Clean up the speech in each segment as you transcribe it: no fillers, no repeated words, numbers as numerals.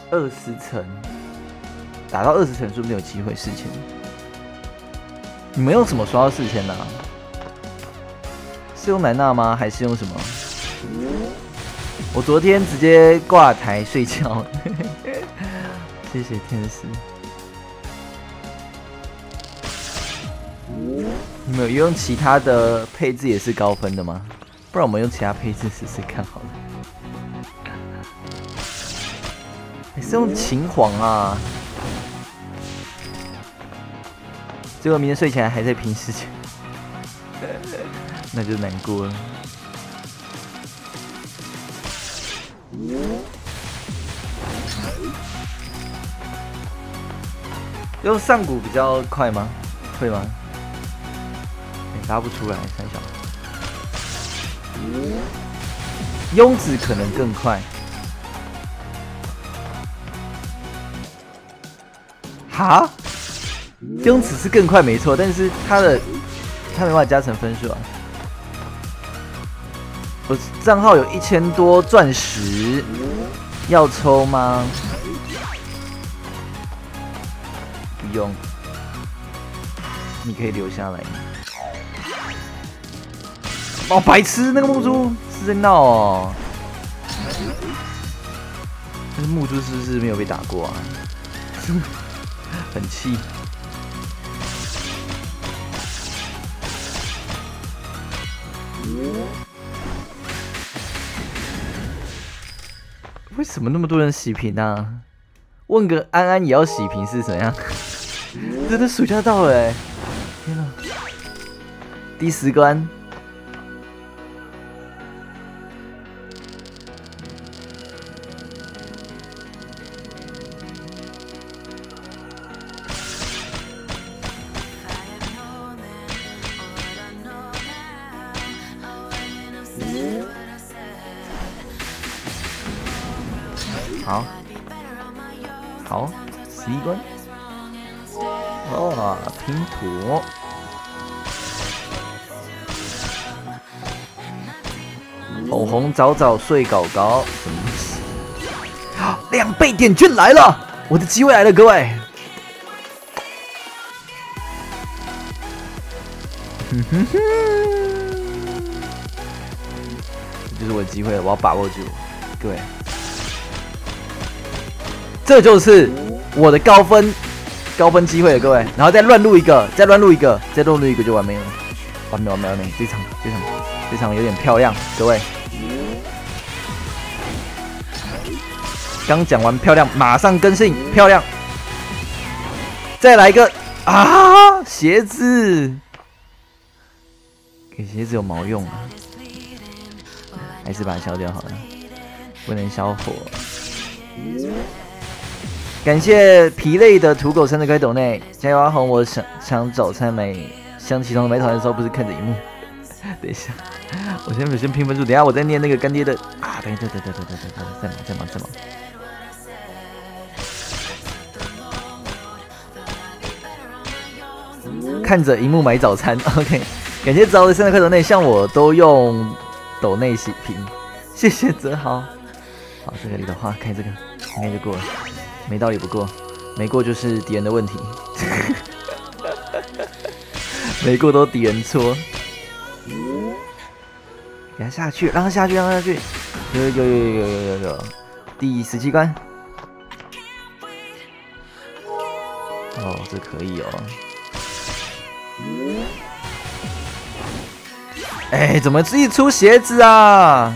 20层，打到20层说不定有机会4000。你们用什么刷到4000呢？是用莱纳吗？还是用什么？我昨天直接挂台睡觉，谢谢天使。你们有用其他的配置也是高分的吗？不然我们用其他配置试试看好了。你是用秦皇啊？结果明天睡起来还在拼事情，那就难过了。用上古比较快吗？会吗？拉不出来，三小。庸子可能更快。哈？庸子是更快没错，但是他没办法加成分数啊。我账号有1000多钻石，要抽吗？不用，你可以留下来。哦，白痴，那个木珠是在闹哦。但是木珠是不是没有被打过啊？很气。为什么那么多人洗屏啊？问个安安也要洗屏是怎样？真的暑假到了哎！天哪！第10关。好，好，11关。哦，拼图。口红早早睡搞搞，什么意思？2倍点券来了，我的机会来了，各位。哼哼哼，这就是我的机会了，我要把握住，各位。这就是我的高分机会了，各位。然后再乱录一个，再乱录一个就完美了，完美！这场有点漂亮，各位。刚讲完漂亮，马上更新漂亮。再来一个啊，鞋子，给鞋子有毛用啊？还是把它消掉好了，不能消火。感谢疲累的土狗生日快抖内，加油阿红！我想早餐没，想起床没早餐的时候不是看着荧幕。等一下，我先拼分数，等一下我再念那个干爹的啊！对，再忙。看着荧幕买早餐 ，OK。感谢早的生日快抖内，像我都用抖内洗屏，谢谢泽豪。好，这个里的话看这个应该就过了。没道理不过，没过就是敌人的问题，没过都敌人错。给他下去，让他下去。有，第17关。哦，这可以哦。哎，怎么自己出鞋子啊？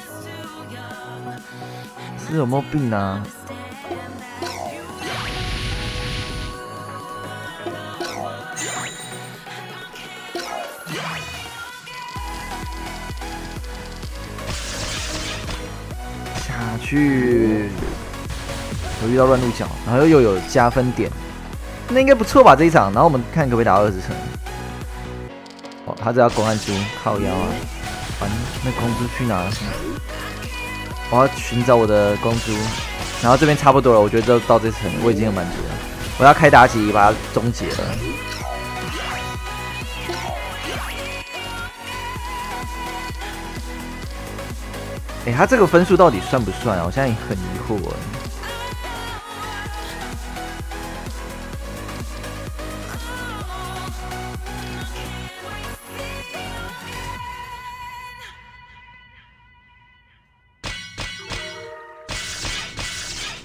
是有没有病啊？去，有遇到乱入角，然后又有加分点，那应该不错吧这一场。然后我们看可不可以打到20层。哦，他这要公安猪靠腰啊！完，那公猪去哪了？我要寻找我的公猪。然后这边差不多了，我觉得到这层我已经很满足了。我要开妲己把它终结了。他这个分数到底算不算啊？我现在很疑惑。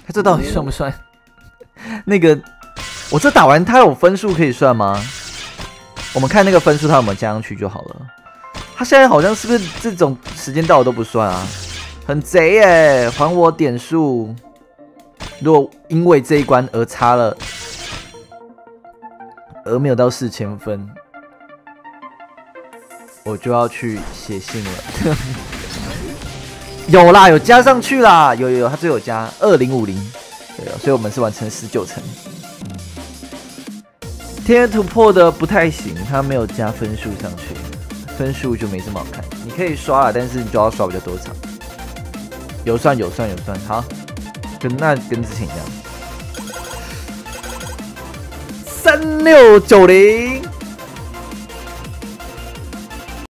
他这到底算不算？那个，我这打完他有分数可以算吗？我们看那个分数他有没有加上去就好了。他现在好像是不是这种时间到的都不算啊？很贼耶！还我点数。如果因为这一关而差了，而没有到4000分，我就要去写信了。有啦，有加上去啦，有，他最有加2050，对，所以我们是完成19层。天元突破的不太行，他没有加分数上去，分数就没这么好看。你可以刷了，但是你就要刷比较多场。有算，好，跟之前一样。3690，